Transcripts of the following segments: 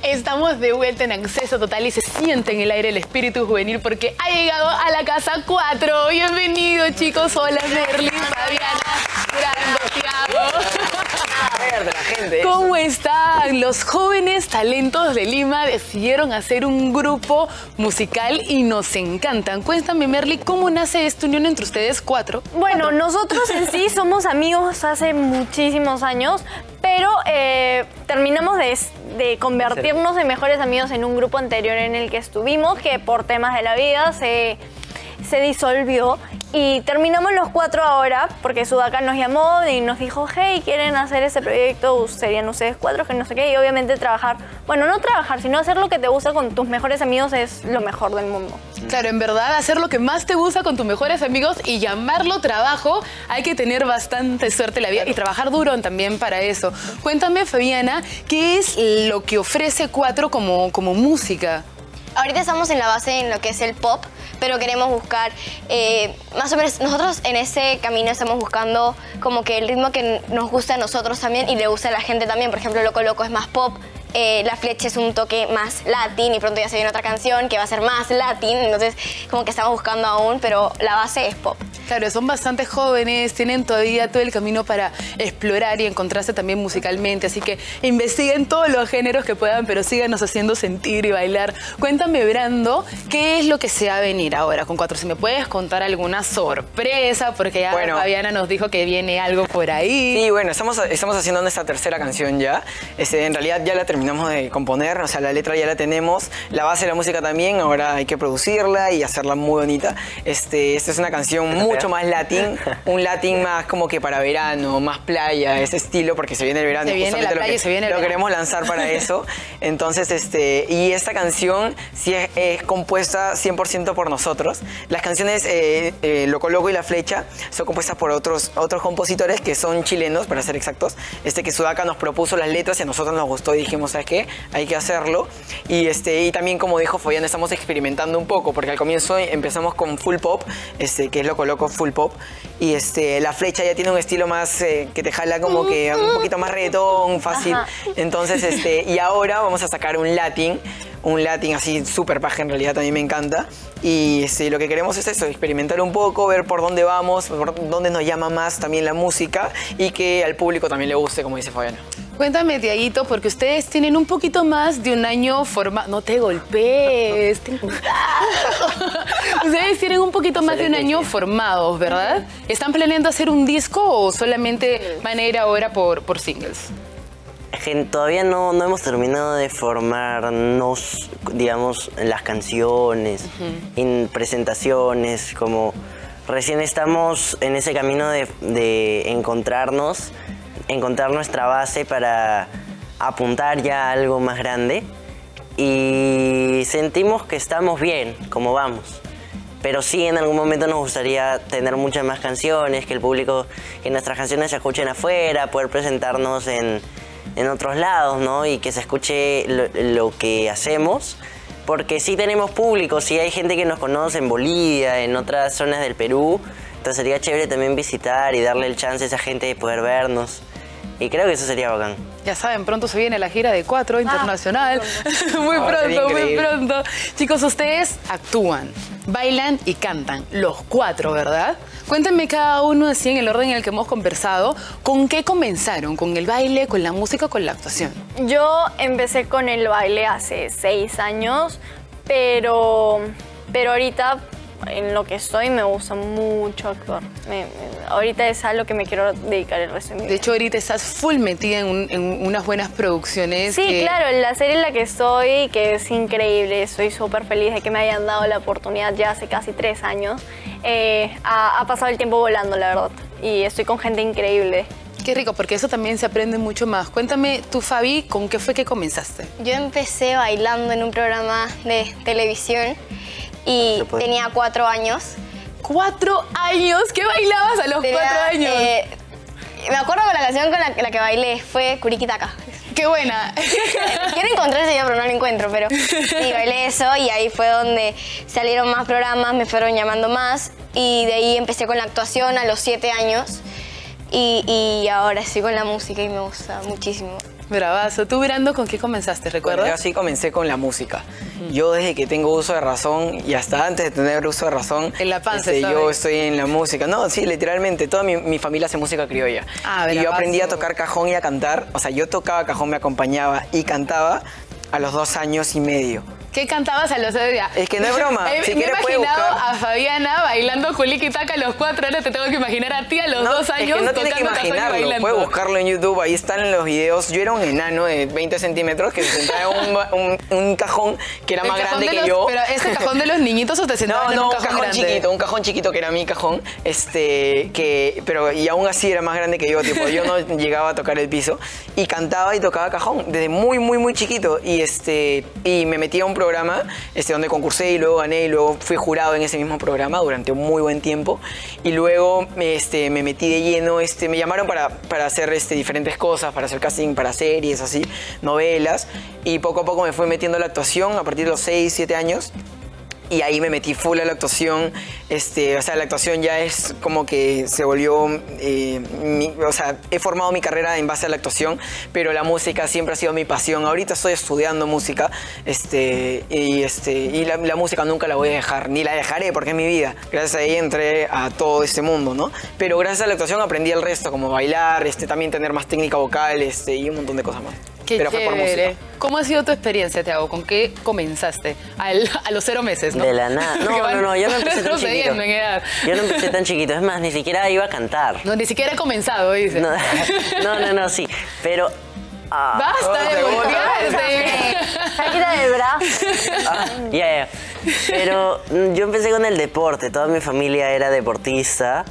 Estamos de vuelta en Acceso Total y se siente en el aire el espíritu juvenil porque ha llegado a la casa 4. Bienvenidos, chicos. Hola, Merly, Fabiana, Brando, Thiago. De la gente. ¿Cómo están? Los jóvenes talentos de Lima decidieron hacer un grupo musical y nos encantan. Cuéntame, Merly, ¿cómo nace esta unión entre ustedes 4? Bueno, nosotros en sí somos amigos hace muchísimos años, pero terminamos de convertirnos en mejores amigos en un grupo anterior en el que estuvimos, que por temas de la vida se disolvió. Y terminamos los 4 ahora, porque Sudaka nos llamó y nos dijo, hey, ¿quieren hacer ese proyecto? Serían ustedes 4, que no sé qué. Y obviamente trabajar, bueno, no trabajar, sino hacer lo que te gusta con tus mejores amigos es lo mejor del mundo. Claro, en verdad, hacer lo que más te gusta con tus mejores amigos y llamarlo trabajo, hay que tener bastante suerte en la vida y trabajar duro también para eso. Cuéntame, Fabiana, ¿qué es lo que ofrece 4 como música? Ahorita estamos en la base en lo que es el pop, pero queremos buscar, más o menos, nosotros en ese camino estamos buscando como que el ritmo que nos gusta a nosotros también y le gusta a la gente también. Por ejemplo, Loco Loco es más pop, La Flecha es un toque más latín y pronto ya se viene otra canción que va a ser más latín, entonces como que estamos buscando aún, pero la base es pop. Claro, son bastante jóvenes, tienen todavía todo el camino para explorar y encontrarse también musicalmente, así que investiguen todos los géneros que puedan, pero síganos haciendo sentir y bailar. Cuéntame, Brando, ¿qué es lo que se va a venir ahora con 4? Si me puedes contar alguna sorpresa, porque ya Fabiana nos dijo que viene algo por ahí. Sí, bueno, estamos haciendo nuestra tercera canción ya. En realidad ya la terminamos de componer, o sea, la letra ya la tenemos, la base de la música también, ahora hay que producirla y hacerla muy bonita. Esta es una canción mucho más latín, un latín más como que para verano, más playa, ese estilo, porque se viene el verano. Se viene la playa, se viene el verano. Lo queremos lanzar para eso. Entonces, y esta canción sí es compuesta 100% por nosotros. Las canciones Loco Loco y La Flecha son compuestas por otros compositores que son chilenos, para ser exactos. Que Sudaka nos propuso las letras y a nosotros nos gustó y dijimos, ¿sabes qué? Hay que hacerlo. Y también, como dijo Fabián, estamos experimentando un poco, porque al comienzo empezamos con full pop, que es Loco Loco full pop, y La Flecha ya tiene un estilo más que te jala como que un poquito más reggaetón, fácil. Ajá. Entonces, y ahora vamos a sacar un latín así súper paja, en realidad también me encanta. Y lo que queremos es eso, experimentar un poco, ver por dónde vamos, por dónde nos llama más también la música y que al público también le guste, como dice Fabiana. Cuéntame, Tiaguito, porque ustedes tienen un poquito más de un año formado. No te golpees, ten cuidado. Ustedes tienen un poquito más de un año formados, ¿verdad? ¿Están planeando hacer un disco o solamente van a ir ahora por singles? Todavía no hemos terminado de formarnos, digamos, en las canciones, en presentaciones, como recién estamos en ese camino de encontrar nuestra base para apuntar ya a algo más grande, y sentimos que estamos bien como vamos. Pero sí, en algún momento nos gustaría tener muchas más canciones, que nuestras canciones se escuchen afuera, poder presentarnos en otros lados, ¿no? Y que se escuche lo que hacemos, porque sí tenemos público, sí hay gente que nos conoce en Bolivia, en otras zonas del Perú, entonces sería chévere también visitar y darle el chance a esa gente de poder vernos. Y creo que eso sería bacán. Ya saben, pronto se viene la gira de 4 internacional. Muy pronto. Chicos, ustedes actúan, bailan y cantan, los 4, ¿verdad? Cuéntenme cada uno así en el orden en el que hemos conversado, ¿con qué comenzaron? ¿Con el baile, con la música o con la actuación? Yo empecé con el baile hace 6 años, pero ahorita en lo que estoy me gusta mucho actuar. Ahorita es a lo que me quiero dedicar el resto de mi vida. De hecho, ahorita estás full metida en unas buenas producciones. Sí, claro, la serie en la que estoy, que es increíble, estoy súper feliz de que me hayan dado la oportunidad ya hace casi 3 años. Ha pasado el tiempo volando, la verdad, y estoy con gente increíble. Qué rico, porque eso también se aprende mucho más. Cuéntame, tú, Fabi, ¿con qué fue que comenzaste? Yo empecé bailando en un programa de televisión y tenía 4 años. ¿4 años? ¿Qué bailabas a los 4 años? Me acuerdo que la canción con la que bailé fue Kuriquitaca. ¡Qué buena! Quiero encontrar ese video, pero no lo encuentro. Pero sí, bailé eso y ahí fue donde salieron más programas, me fueron llamando más. Y de ahí empecé con la actuación a los 7 años. y ahora estoy con la música y me gusta muchísimo. Bravazo. ¿Tú, Brando, con qué comenzaste, Bueno, recuerdas? yo así comencé con la música. Yo desde que tengo uso de razón y hasta antes de tener uso de razón, En la panza estaba yo ahí. estoy en la música. No, sí, literalmente, toda mi familia hace música criolla. Ah, y yo bravazo. aprendí a tocar cajón y a cantar. O sea, yo tocaba cajón, me acompañaba y cantaba a los 2 años y medio. ¿Qué cantabas a los 2 días? Es que no es broma. Si Me he quieres, puedes imaginado buscar. a Fabiana bailando Juliki Taca a los 4, ahora te tengo que imaginar a ti a los 2 años Es que no tienes que tocando cajón y imaginarlo, bailando. puedes buscarlo en YouTube, ahí están los videos. Yo era un enano de 20 centímetros que se sentaba en un cajón que era El más cajón grande de que los- yo. Pero ¿este cajón de los niñitos o te sentaban en un cajón grande? Un cajón chiquito que era mi cajón, pero y aún así era más grande que yo, tipo, yo no llegaba a tocar el piso y cantaba y tocaba cajón desde muy chiquito y me metí a un programa donde concursé y luego gané y luego fui jurado en ese mismo programa durante un muy buen tiempo y luego me metí de lleno, me llamaron para hacer diferentes cosas, para hacer casting para series, así, novelas y poco a poco me fui metiendo a la actuación a partir de los 6, 7 años. Y ahí me metí full a la actuación, o sea, la actuación ya es como que se volvió, o sea, he formado mi carrera en base a la actuación, pero la música siempre ha sido mi pasión. Ahorita estoy estudiando música, y la música nunca la voy a dejar, ni la dejaré porque es mi vida. Gracias a ella entré a todo este mundo, ¿no? Pero gracias a la actuación aprendí el resto, como bailar, también tener más técnica vocal, y un montón de cosas más. Qué pero fue por chévere. música. ¿Cómo ha sido tu experiencia, Thiago? ¿Con qué comenzaste? A los 0 meses, ¿no? De la nada. Que van No, yo no empecé tan chiquito. retrocediendo en edad. Yo no empecé tan chiquito, es más, ni siquiera iba a cantar. No, ni siquiera he comenzado, dice. No, sí. Pero. ¡Basta de voltearte! Sáquita del brazo. Ya. Pero yo empecé con el deporte, toda mi familia era deportista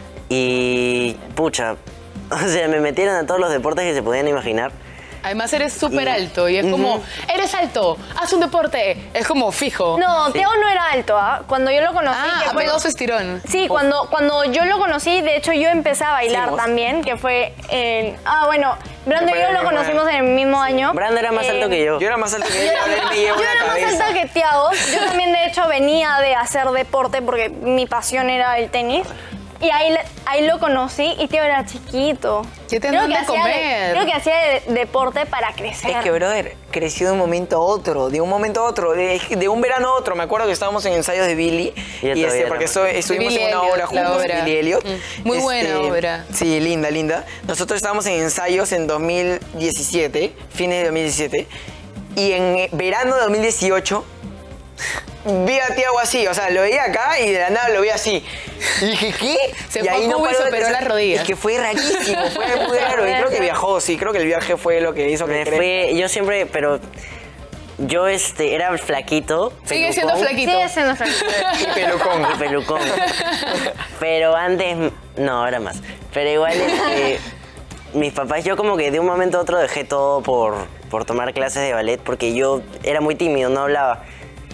y pucha, o sea, me metieron a todos los deportes que se podían imaginar. Además eres súper alto y es como, eres alto, haz un deporte. Es como fijo. No, Thiago no era alto, ¿ah? Cuando yo lo conocí... Ah, que ha fue- pegado su estirón. Sí, cuando yo lo conocí, de hecho yo empecé a bailar Sí, vos. también, que fue en... bueno, Brando y yo lo conocimos en el mismo año. Brando era más alto que yo. Yo era más alto que ella, ahora él me lleva Yo una era más cabeza. alta que Thiago. Yo también, de hecho, venía de hacer deporte porque mi pasión era el tenis. Y ahí lo conocí y Thiago era chiquito. ¿Qué tendrán de comer? Creo que hacía deporte para crecer. Es que, brother, creció de un momento a otro, de un verano a otro. Me acuerdo que estábamos en ensayos de Billy, Y yo todavía porque era estuvimos Billy en una Elliot, obra la juntos, obra. Billy Elliot. Muy buena obra. Sí, linda. Nosotros estábamos en ensayos en 2017, fines de 2017, y en verano de 2018 vi a Thiago así, o sea, lo veía acá y de la nada lo vi así. Y dije, ¿qué? Se y fue a Cuba y paró se de operó pensar. las rodillas. Es que fue rarísimo, fue muy raro. Y creo que viajó, sí, creo que el viaje fue lo que hizo que Yo siempre, pero yo era flaquito. Sigue siendo pelucón, flaquito. Sigue siendo flaquito. Y pelucón. y pelucón. Pero antes, no, ahora más. Pero igual mis papás, yo como que de un momento a otro dejé todo por tomar clases de ballet porque yo era muy tímido, no hablaba.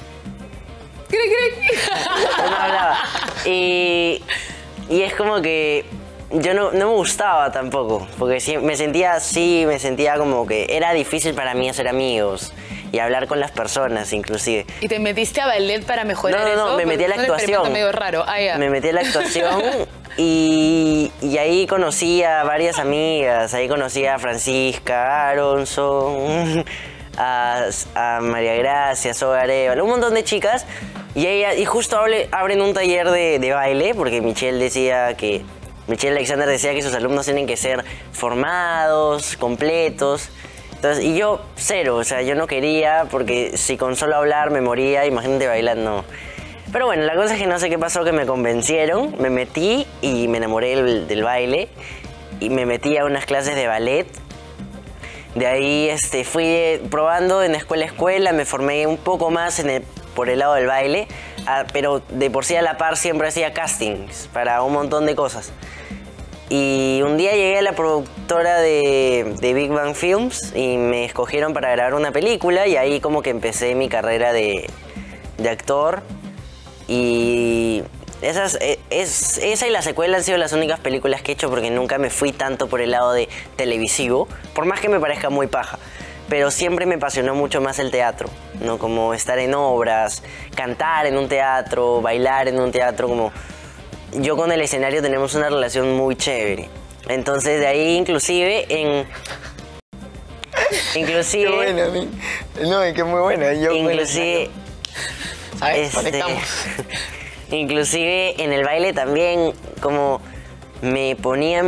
No hablaba. Y es como que yo no me gustaba tampoco, porque me sentía así, me sentía como que era difícil para mí hacer amigos y hablar con las personas inclusive. ¿Y te metiste a ballet para mejorar eso? No, me metí a la Fue un experimento actuación. medio raro. Ah, ya. Me metí a la actuación y ahí conocí a varias amigas, ahí conocí a Francisca Aronson, a María Gracia, Soga Arevalo, un montón de chicas. Y justo abren un taller de baile, porque Michelle Alexander decía que sus alumnos tienen que ser formados, completos. Entonces, y yo cero, o sea, yo no quería, porque si con solo hablar me moría, imagínate bailando. Pero bueno, la cosa es que no sé qué pasó, que me convencieron, me metí y me enamoré del baile. Y me metí a unas clases de ballet. De ahí fui probando en escuela a escuela, me formé un poco más por el lado del baile, pero de por sí a la par siempre hacía castings para un montón de cosas. Y un día llegué a la productora de Big Bang Films y me escogieron para grabar una película y ahí como que empecé mi carrera de actor. Y esa y la secuela han sido las únicas películas que he hecho porque nunca me fui tanto por el lado de televisivo, por más que me parezca muy paja. Pero siempre me apasionó mucho más el teatro, ¿no? Como estar en obras, cantar en un teatro, bailar en un teatro, como... Yo con el escenario tenemos una relación muy chévere. Entonces de ahí inclusive Qué buena, no, es que es muy buena. Inclusive... ¿Sabes? Conectamos. Inclusive en el baile también como me ponía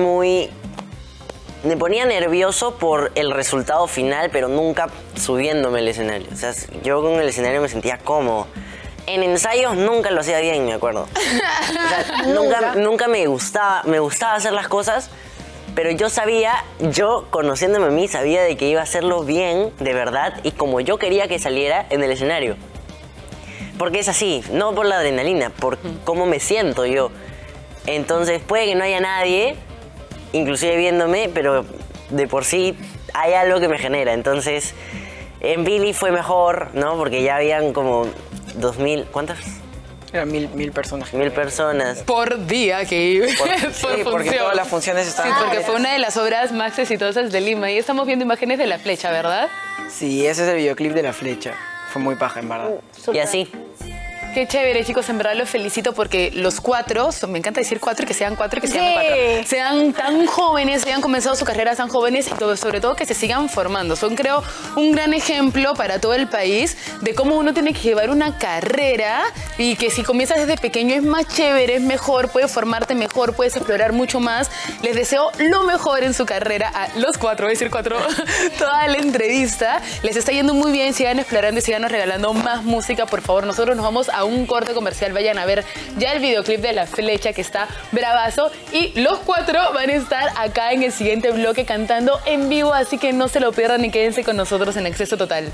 nervioso por el resultado final, pero nunca subiéndome al escenario. O sea, yo con el escenario me sentía cómodo. En ensayos nunca lo hacía bien, me acuerdo. O sea, nunca me gustaba hacer las cosas, pero yo conociéndome a mí, sabía de que iba a hacerlo bien, de verdad, y como yo quería que saliera en el escenario. Porque es así, no por la adrenalina, por cómo me siento yo. Entonces puede que no haya nadie, inclusive viéndome, pero de por sí hay algo que me genera. Entonces en Billy fue mejor, ¿no? Porque ya habían como 2000, ¿cuántas? Eran 1000 personas. 1000 personas. Por día que iba. Sí, porque todas las funciones estaban... Sí, porque fue una de las obras más exitosas de Lima. Y estamos viendo imágenes de La Flecha, ¿verdad? Sí, ese es el videoclip de La Flecha. Fue muy paja, en verdad. Y así. Qué chévere, chicos, en verdad los felicito porque los 4, me encanta decir 4, que sean 4, que sean Sí. 4, sean tan jóvenes, hayan comenzado su carrera tan jóvenes y sobre todo que se sigan formando. Son, creo, un gran ejemplo para todo el país de cómo uno tiene que llevar una carrera y que si comienzas desde pequeño es más chévere, es mejor, puedes formarte mejor, puedes explorar mucho más. Les deseo lo mejor en su carrera a los 4, voy a decir 4, toda la entrevista. Les está yendo muy bien, sigan explorando y sigan regalando más música, por favor. Nosotros nos vamos a un corte comercial, vayan a ver ya el videoclip de La Flecha que está bravazo y los 4 van a estar acá en el siguiente bloque cantando en vivo, así que no se lo pierdan y quédense con nosotros en Acceso Total.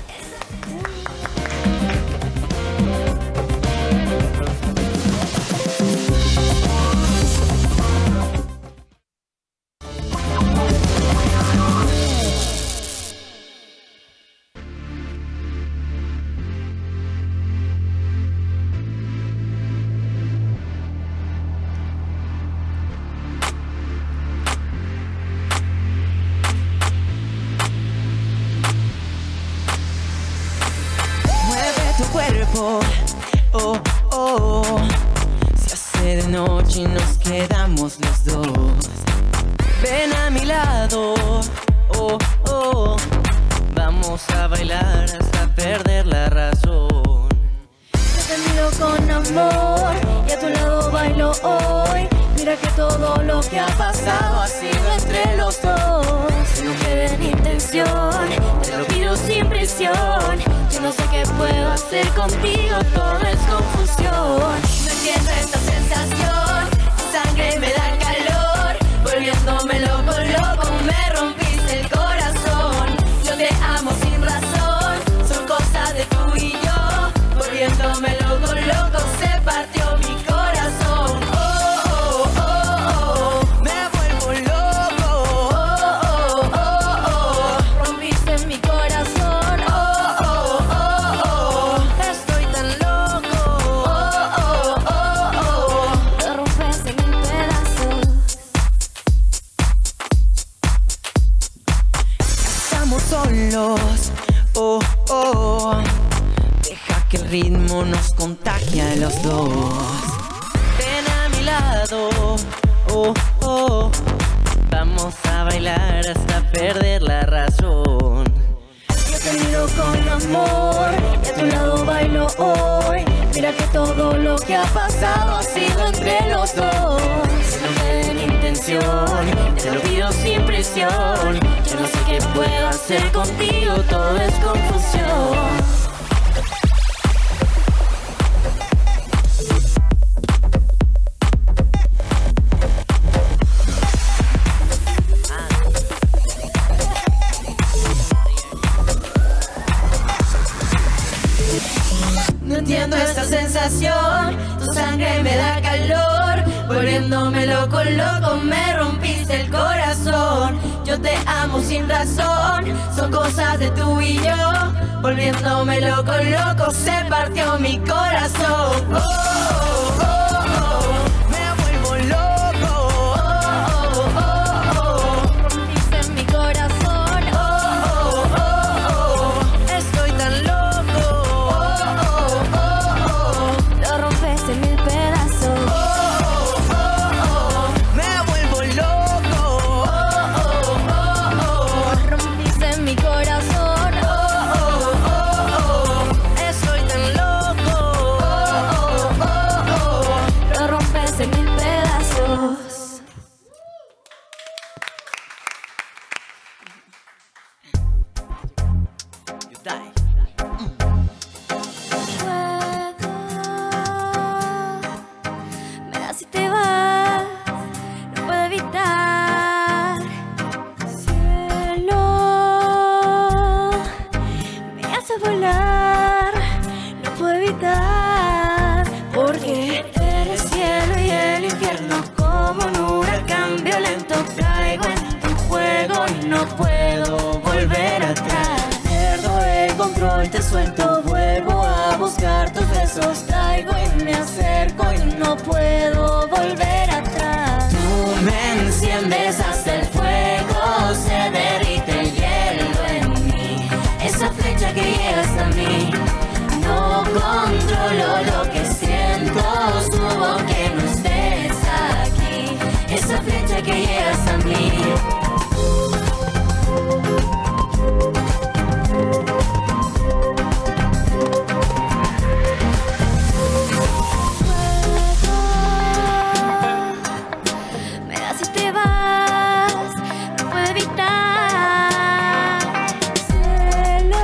Cuerpo, oh, oh, se hace de noche y nos quedamos los dos. Ven a mi lado, oh, oh, vamos a bailar hasta perder la razón. Yo te miro con amor y a tu lado bailo hoy. Mira que todo lo que ha pasado ha sido entre los dos. No quede en intención, te lo pido sin presión. Yo no sé qué puedo hacer contigo, todo es confusión. No entiendo esta sensación, tu sangre me da calor. Volviéndome loco, loco, me rompiste el corazón. Yo te amo sin razón, son cosas de tú y yo. Volviéndome loco, loco, se partió mi corazón. Rompiste mi corazón. Estoy tan loco. Lo rompes en mil pedazos. Estamos solos, oh, oh, deja que el ritmo nos contagie a los dos. Ven a mi lado, oh, oh, vamos a bailar hasta perder la razón. Yo te miro con amor y a tu lado bailo hoy. Mira que todo lo que ha pasado ha sido entre los dos. No quede en intención, te lo pido sin presión. Yo no sé qué puedo hacer contigo, todo es confusión. No entiendo esta sensación, tu sangre me da calor. Volviéndome loco, loco, me rompiste el corazón. Yo te amo sin razón, son cosas de tú y yo. Volviéndome loco, loco, se partió mi corazón. Oh, oh, oh, oh, me vuelvo loco. Oh, oh, oh, oh, Rompiste mi corazón. oh, oh, oh, oh, estoy tan loco. Lo rompes en mil pedazos. Me vuelvo loco. style. Me das si te vas, no puedo evitar. Cielo, me haces volar, no puedo evitar. Porque eres cielo y el infierno, como un huracán violento. Caigo en tu juego y no puedo volver atrás. Pierdo el control, te suelto, vuelvo a buscar tus besos. Caigo y me acerco y no puedo volver atrás. Tú me enciendes hasta el fuego, se derrite el hielo en mí. Esa flecha que llega hasta mí, no controlo lo que siento, subo que no estés aquí. Esa flecha que llega hasta mí. Me das si te vas, no puedo evitar. Cielo,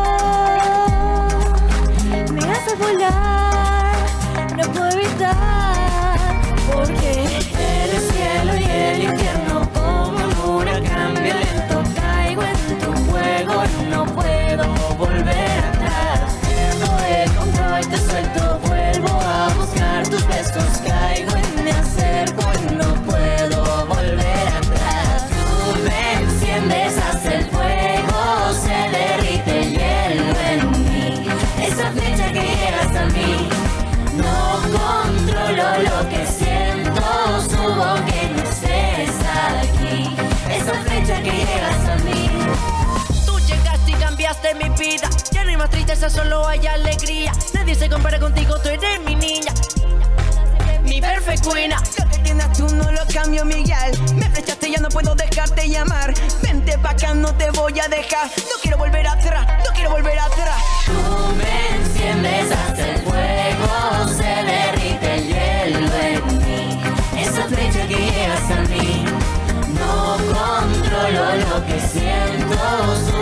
me haces volar, no puedo evitar. Porque eres cielo y el infierno, como un huracán violento. Caigo en tu juego, no puedo volver atrás. Pierdo el control, te suelto, vuelvo a buscar tus besos. Caigo y me acerco y no puedo volver atrás. Tú me enciendes hasta el fuego, se derrite el hielo en mí. Esa flecha que llega hasta mí, no controlo lo que siento, subo que no estés aquí. Esa flecha que llega hasta mí. Tú llegaste y cambiaste mi vida. Ya no hay más tristeza, solo hay alegría. Nadie se compara contigo, tú eres mi niña, mi perfect queen. Lo que tienes tú no lo cambio, Miguel. Me flechaste, ya no puedo dejarte llamar. Vente pa' acá, no te voy a dejar. No quiero volver atrás, no quiero volver atrás. Tú me enciendes hasta el fuego, se derrite el hielo en mí. Esa flecha que llega hasta mí, no controlo lo que siento.